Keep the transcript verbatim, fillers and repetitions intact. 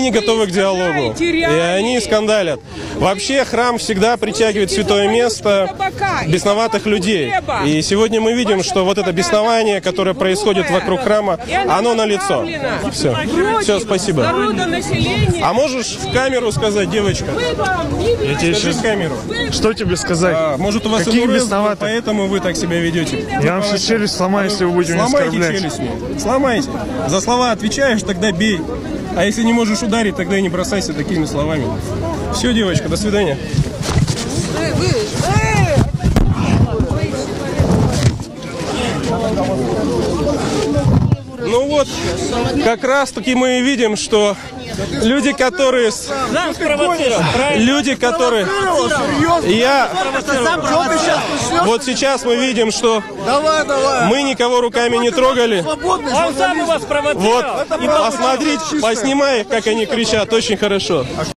не готовы к диалогу, и они скандалят. Вообще храм всегда притягивает святое место бесноватых людей. И сегодня мы видим, что вот это беснование, которое происходит вокруг храма, оно налицо. Все. Все, спасибо. А можешь в камеру сказать, девочка? Я тебе Скажи сейчас... в камеру. Что тебе сказать? А, может, у вас Какие МРС, бесноватые? поэтому вы так себя ведете? Я вам сейчас челюсть сломаю, если вы будете меня Сломайте оскорблять. челюсть мне. Сломайте. За слова отвечаешь, тогда бей. А если не можешь ударить, тогда и не бросайся такими словами. Все, девочка, до свидания. Ну вот, как раз таки мы и видим, что люди, которые... Люди, которые... Я... Вот сейчас мы видим, что мы никого руками не трогали. Он сам вас провоцировал. Вот, посмотрите, поснимай, как они кричат, очень хорошо.